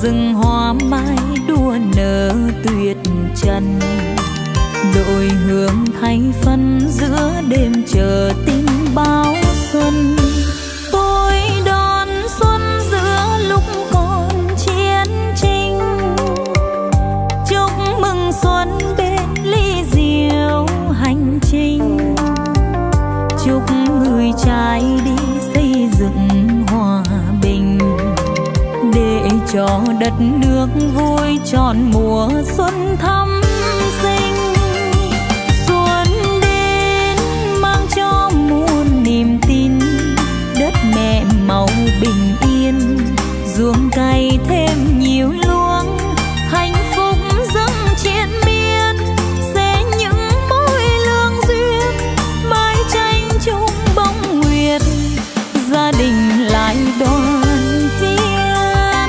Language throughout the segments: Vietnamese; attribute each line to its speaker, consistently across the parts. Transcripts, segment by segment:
Speaker 1: rừng hoa mai đua nở tuyệt trần, đội hương thay phân giữa đêm chờ tin báo xuân. Tôi đón xuân giữa lúc còn chiến tranh, chúc mừng xuân bên ly rượu hành trình, chúc người trai đi xây dựng hòa bình, để cho đất nước vui tròn mùa xuân thắm sinh. Xuân đến mang cho muôn niềm tin, đất mẹ màu bình yên, ruộng cày thêm nhiều luống, hạnh phúc dâng triền miên, sẽ những mối lương duyên, mái tranh chung bóng nguyệt, gia đình lại đoàn viên.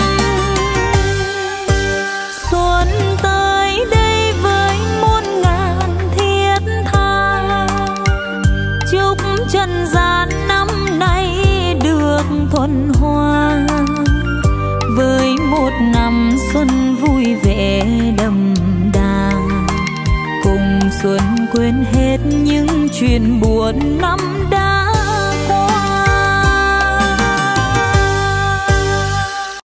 Speaker 1: Xuân tới đây với muôn ngàn thiết tha, chúc trần gian năm nay được thuần hoa, với một năm xuân vui vẻ đậm đà, cùng xuân quên hết những chuyện buồn năm đã